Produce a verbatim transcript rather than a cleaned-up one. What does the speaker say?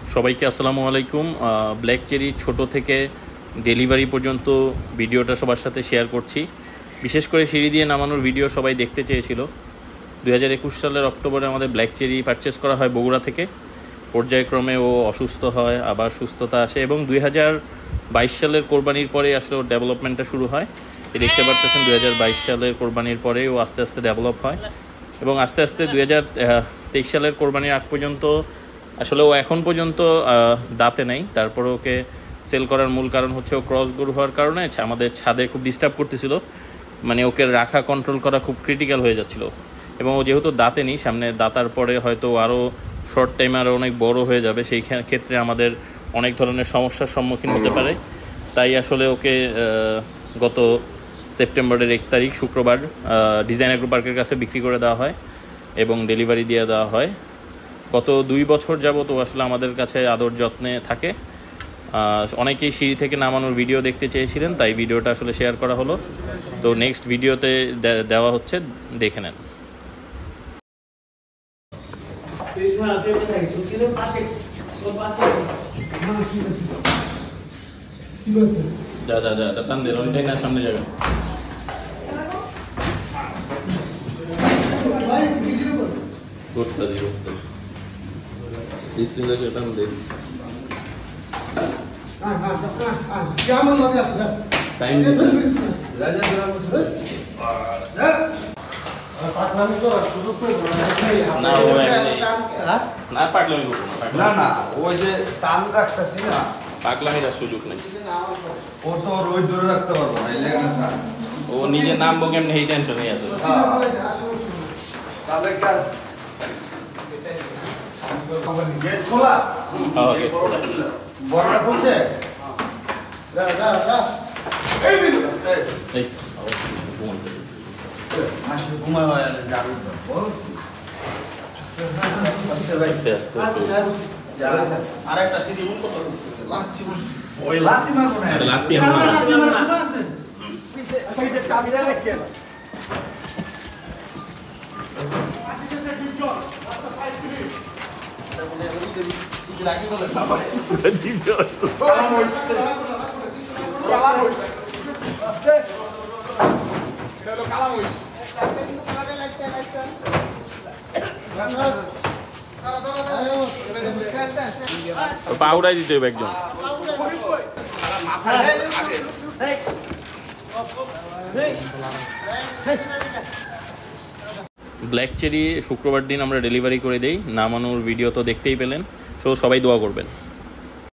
সবাইকে আসসালামু আলাইকুম। ব্ল্যাক চেরি ছোট থেকে ডেলিভারি পর্যন্ত ভিডিওটা সবার সাথে শেয়ার করছি। বিশেষ করে সিঁড়ি দিয়ে নামানোর ভিডিও সবাই দেখতে চেয়েছিল। দুই হাজার একুশ সালের অক্টোবরে আমাদের ব্ল্যাক চেরি পারচেস করা হয় বগুড়া থেকে। পর্যায়ক্রমে ও অসুস্থ হয়, আবার সুস্থতা আসে এবং দুই হাজার বাইশ সালের কোরবানির পরে আসলে ওর ডেভেলপমেন্টটা শুরু হয়। দেখতে পারতেছেন দুই হাজার বাইশ সালের কোরবানির পরে ও আস্তে আস্তে ডেভেলপ হয় এবং আস্তে আস্তে দুই হাজার তেইশ সালের কোরবানির আগ পর্যন্ত আসলে ও এখন পর্যন্ত দাঁতে নেই। তারপরে ওকে সেল করার মূল কারণ হচ্ছে ও ক্রস গরু হওয়ার কারণে আমাদের ছাদে খুব ডিস্টার্ব করতেছিল, মানে ওকে রাখা কন্ট্রোল করা খুব ক্রিটিক্যাল হয়ে যাচ্ছিল। এবং ও যেহেতু দাঁতে নেই, সামনে দাঁতার পরে হয়তো আরও শর্ট টাইমে আরও অনেক বড় হয়ে যাবে, সেই ক্ষেত্রে আমাদের অনেক ধরনের সমস্যার সম্মুখীন হতে পারে। তাই আসলে ওকে গত সেপ্টেম্বরের এক তারিখ শুক্রবার ডিজাইন এগ্রো পার্কের কাছে বিক্রি করে দেওয়া হয় এবং ডেলিভারি দিয়ে দেওয়া হয়। গত দুই বছর যাবত ও আসলে আমাদের কাছে আদর যত্নে থাকে। অনেকেই সিঁড়ি থেকে নামানোর ভিডিও দেখতে চেয়েছিলেন, তাই ভিডিওটা আসলে শেয়ার করা হলো। তো নেক্সট ভিডিওতে দেওয়া হচ্ছে, দেখে নেন। যা যা যা টান দে, ওইটাই না সামনে যাবে। টান দে। টাইম না পাগলামি করবো না, না ওই যে টান রাখতেছি না, পাগলামির সুযোগ নেই। ও তো রোজ ধরে রাখতে পারবো না, ও নিজে নামবো কেমনি এই টেনশনই আছে। গেট খোলা, হ্যাঁ গেট খোলা, বড়টা খুলছে। যা যা যা, এই দিন আস্তে এই ঘুমাতে আসলে ঘুমায় হয় আর যাবে তো বল। আস্তে আস্তে আস্তে আর একটা সিডি মন কত হচ্ছে লাঠি, ওই লাঠি মারবো না, লাঠি আমরা লাঠি আমরা শুভ আছে পিছে পিছে চাবি দেন কে লাঠি বলে না ভাই দিও কালাম হইছে কালাম হইছে আস্তে এটা হলো কালাম হইছে কালামে লাইটটা লাইটটা পাউডার দিতে হবে একদম। ব্ল্যাক চেরি শুক্রবার দিন আমরা ডেলিভারি করে দেই। নামানোর ভিডিও তো দেখতেই পেলেন, সো সবাই দোয়া করবেন।